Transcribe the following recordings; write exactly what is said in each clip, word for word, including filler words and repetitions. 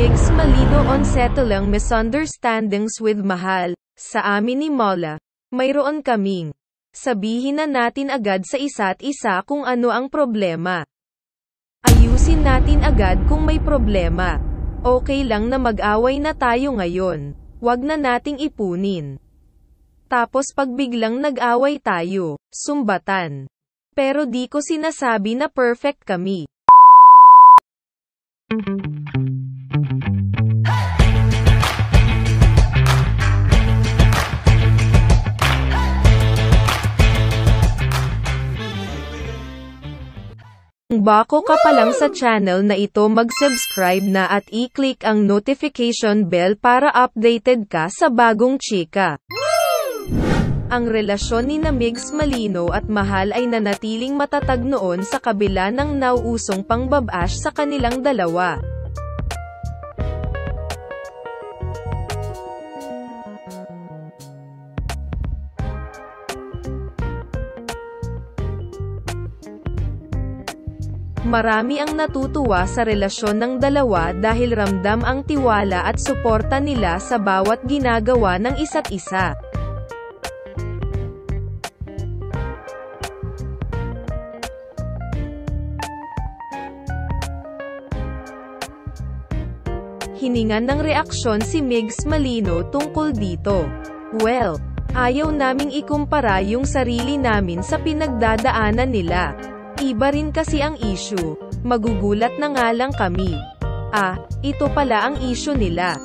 Migs Malino on settling misunderstandings with Mahal. Sa amin ni Mola, mayroon kaming sabihin na natin agad sa isa't isa kung ano ang problema. Ayusin natin agad kung may problema. Okay lang na mag-away na tayo ngayon. Wag na nating ipunin. Tapos pag biglang nag-away tayo, sumbatan. Pero di ko sinasabi na perfect kami. Kung bago ka pa lang sa channel na ito, mag-subscribe na at i-click ang notification bell para updated ka sa bagong chika. Ang relasyon ni Migs Malino at Mahal ay nanatiling matatag noon sa kabila ng nauusong pangbabash sa kanilang dalawa. Marami ang natutuwa sa relasyon ng dalawa dahil ramdam ang tiwala at suporta nila sa bawat ginagawa ng isa't isa. Hiningan ng reaksyon si Migs Malino tungkol dito. Well, ayaw naming ikumpara yung sarili namin sa pinagdadaanan nila. Iba rin kasi ang issue. Magugulat na nga lang kami. Ah, ito pala ang issue nila.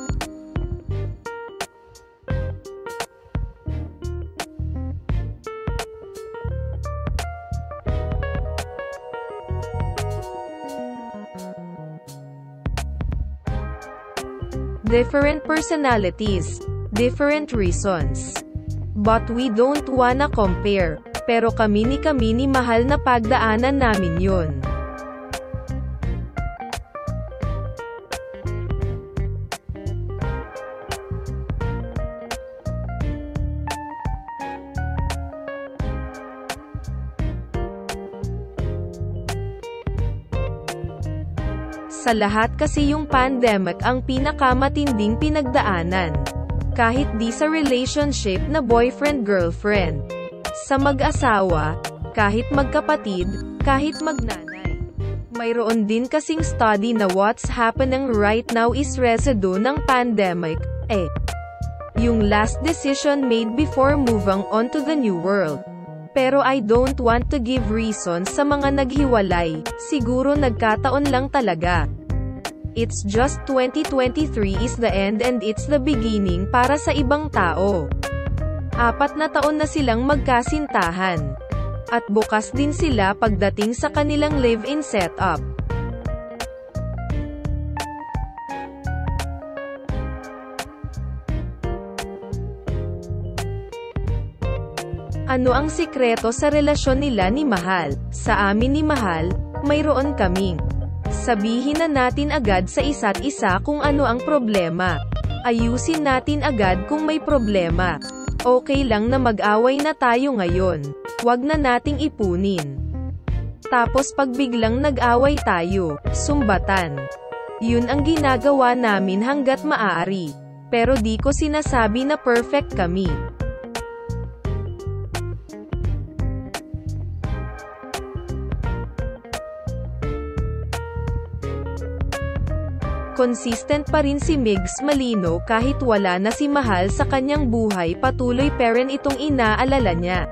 Different personalities, different reasons. But we don't wanna compare. Pero kami ni kami ni Mahal na pagdaanan namin yun. Sa lahat kasi yung pandemic ang pinakamatinding pinagdaanan. Kahit di sa relationship na boyfriend-girlfriend. Sa mag-asawa, kahit magkapatid, kahit magnanay. Mayroon din kasing study na what's happening right now is residue ng pandemic, eh. Yung last decision made before moving on to the new world. Pero I don't want to give reasons sa mga naghiwalay, siguro nagkataon lang talaga. It's just twenty twenty-three is the end and it's the beginning para sa ibang tao. Apat na taon na silang magkasintahan. At bukas din sila pagdating sa kanilang live-in setup. Ano ang sikreto sa relasyon nila ni Mahal? Sa amin ni Mahal, mayroon kaming sabihin na natin agad sa isa't isa kung ano ang problema. Ayusin natin agad kung may problema. Okay lang na mag-away na tayo ngayon. Wag na nating ipunin. Tapos pag biglang nag-away tayo, sumbatan. Yun ang ginagawa namin hanggat maaari. Pero di ko sinasabi na perfect kami. Consistent pa rin si Migs Malino kahit wala na si Mahal sa kanyang buhay, patuloy pa rin itong inaalala niya.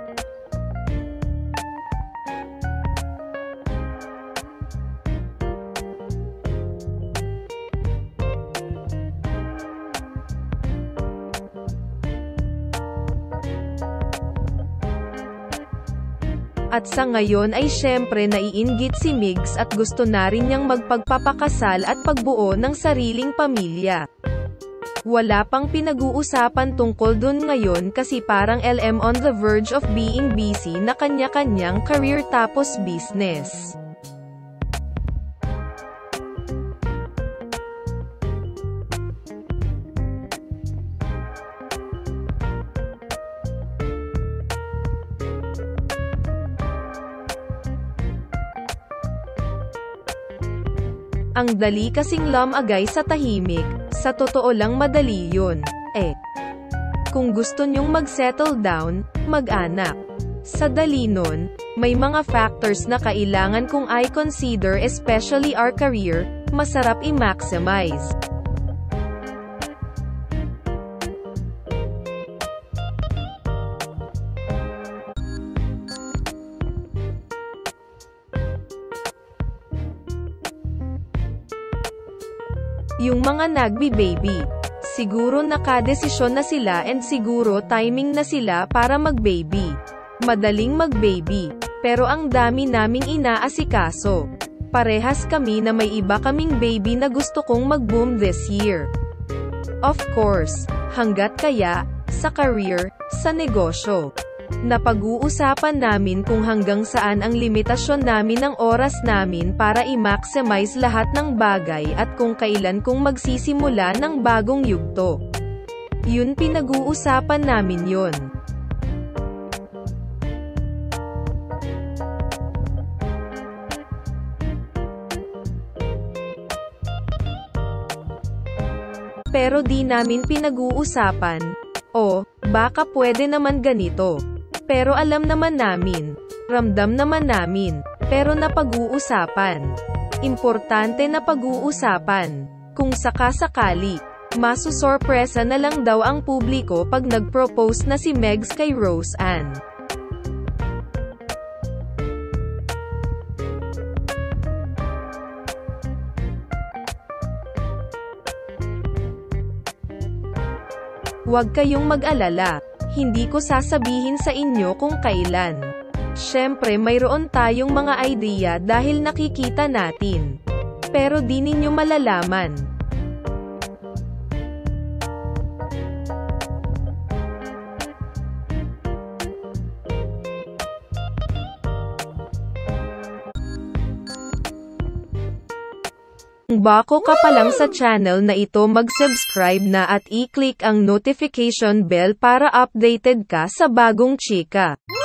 At sa ngayon ay syempre naiinggit si Migs at gusto na rin niyang magpagpapakasal at pagbuo ng sariling pamilya. Wala pang pinag-uusapan tungkol dun ngayon kasi parang L M on the verge of being busy na kanya-kanyang career tapos business. Ang dali kasing lumagay sa tahimik, sa totoo lang madali yun. Eh, kung gusto nyong mag-settle down, mag-anak. Sa dali nun, may mga factors na kailangan kong i-consider, especially our career, masarap i-maximize. Yung mga nagbi-baby, siguro nakadesisyon na sila and siguro timing na sila para mag-baby. Madaling mag-baby, pero ang dami naming inaasikaso. Parehas kami na may iba kaming baby na gusto kong mag-boom this year. Of course, hanggat kaya, sa career, sa negosyo. Napag-uusapan namin kung hanggang saan ang limitasyon namin ng oras namin para i-maximize lahat ng bagay at kung kailan kung magsisimula ng bagong yugto. Yun pinag-uusapan namin yun. Pero di namin pinag-uusapan, o, baka pwede naman ganito. Pero alam naman namin, ramdam naman namin, pero napag-uusapan. Importante na pag-uusapan. Kung sakasakali, masusorpresa na lang daw ang publiko pag nag-propose na si Megs kay Rose Ann. Huwag kayong mag-alala, hindi ko sasabihin sa inyo kung kailan. Siyempre mayroon tayong mga idea dahil nakikita natin. Pero di ninyo malalaman. Kung bago ka pa lang sa channel na ito, mag-subscribe na at i-click ang notification bell para updated ka sa bagong chika.